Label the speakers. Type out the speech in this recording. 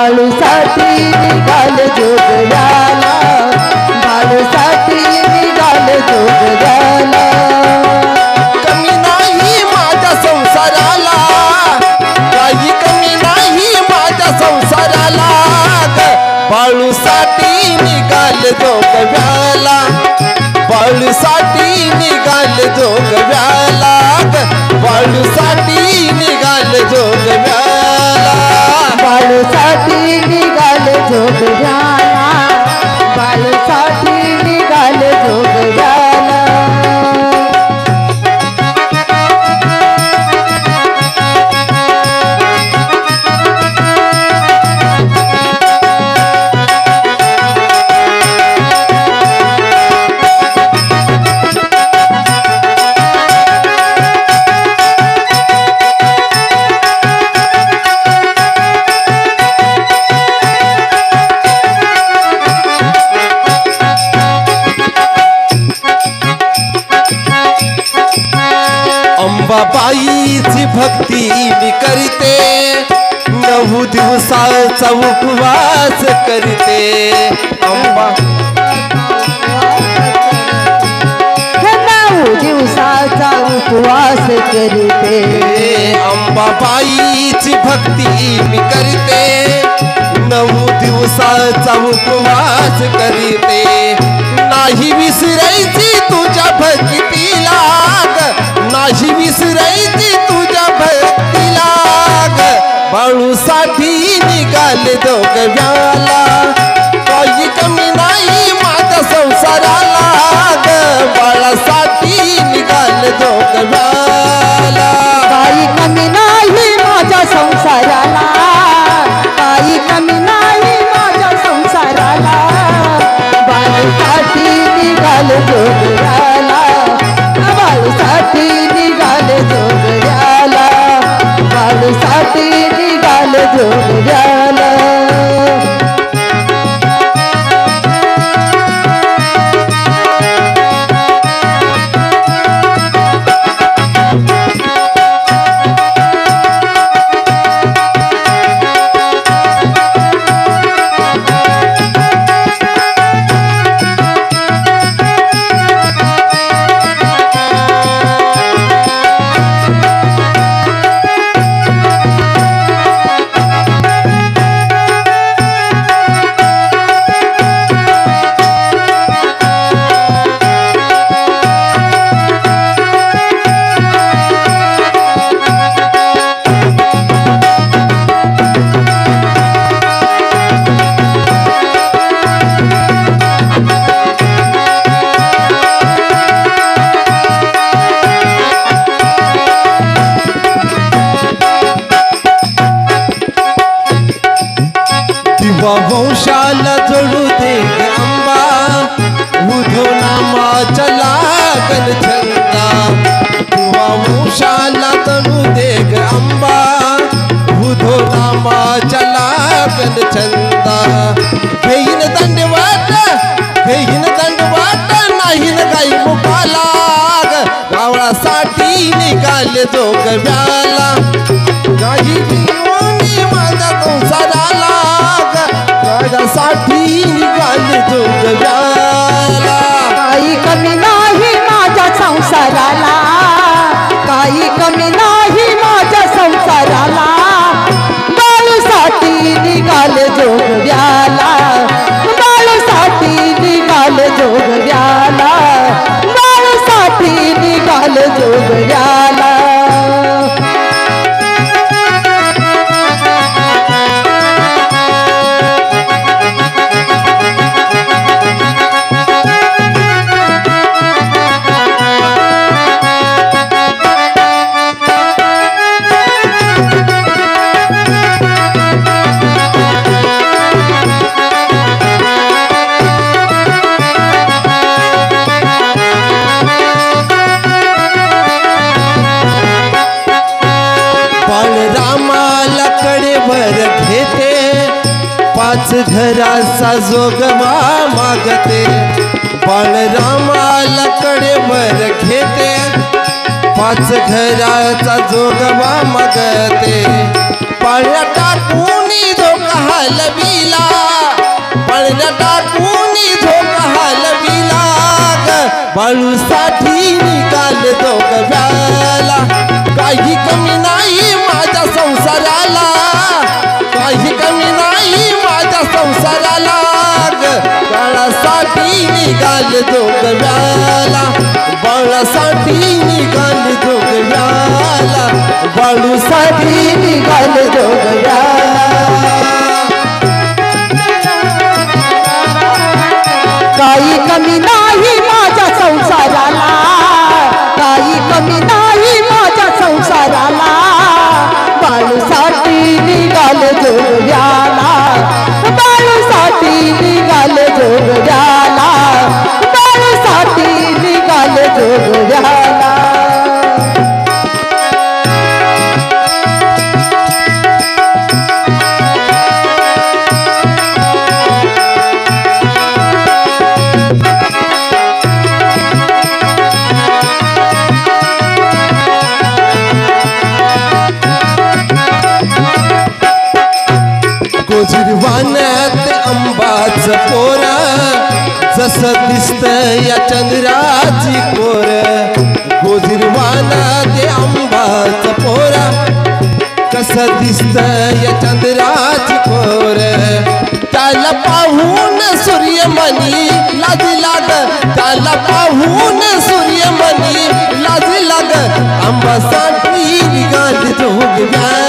Speaker 1: बाळूसाठी निघाले जोगव्याला, बाळूसाठी निघाले जोगव्याला.
Speaker 2: कमी नाही माझ्या संसाराला, काही कमी नाही माझ्या संसाराला. बाळूसाठी निघाले जोगव्याला, बाळूसाठी निघाले जोगव्याला. बाळूसाठी निघाले जोगव्याला,
Speaker 1: बाळूसाठी निघाले जोगव्याला, बाळूसाठी निघाले जोगव्याला.
Speaker 2: अंबाबाईची भक्ती मी करते, 9 दिवसाचा उपवास करते. अंबा
Speaker 1: 9 दिवसाचा उपवास करते.
Speaker 2: अंबाबाईची भक्ती मी करते, 9 दिवसाचा उपवास करते. नाही विसरायची तुझ्या भक्तीला, नाही विसरायची तुझ्या भक्तीला. बाळूसाठी निघाले जोगव्याला, काही कमी नाही माझ्या संसाराला. बाळासाठी निघाले जोगव्याला,
Speaker 1: काही कमी नाही माझ्या संसाराला, काही कमी नाही माझ्या संसाराला. बाळूसाठी निघाले जोगव्याला, बाळूसाठी निघाले जोगव्याला, बाळूसाठी निघाले जोगव्याला.
Speaker 2: वंशाला जोडू दे अंबा, उधो नामाचा लागल छंदा. वंशाला जोडू दे अंबा, उधो नामाचा लागल छंदा. घेईन दंडवाट, घेईन दंडवाट, नाही न काही मुखाला. गावळासाठी निघाले जोगव्याला, काही जीवनी माझ्या संसाराला. साठी निघाले जोगव्याला,
Speaker 1: काही कमी नाही माझ्या संसाराला, काही कमी नाही माझ्या संसाराला. बाळूसाठी निघाले जोगव्याला, बाळूसाठी निघाले जोगव्याला, बाळूसाठी निघाले जोगव्याला.
Speaker 2: घराचा जोगवा मागते, बाळरामाला कडेवर घेते. 5 घराचा जोगवा मागते, पाळ्या टाकून हलविला पळण्या टाकून झोक हलविला बाळूसाठी निघाले जोगव्याला काही कमी नाही माझ्या संसाराला काही कमी नाही माझ्या संसाराला बाळासाठी निघाले जोगव्याला बाळासाठी निघाले जोगव्याला बाळूसाठी निघाले जोगव्याला
Speaker 1: काही कमी नाही माझ्या संसाराला काही कमी नाही माझ्या संसाराला बाळूसाठी निघाले जोगव्याला बाळूसाठी निघाले जोगव्याला बाळूसाठी निघाले जोगव्याला
Speaker 2: गोजिरवान्यात अंबाच पोर जसं दिसत या चंद्राची पोर गोजिरवान्यात अंबाच पोर कसं दिसत या चंद्राची पोर त्याला पाहून सूर्यमणी लाजी लाग त्याला पाहून सूर्यमणी लाजी लाग अंबासाठी निघाली जोगव्याला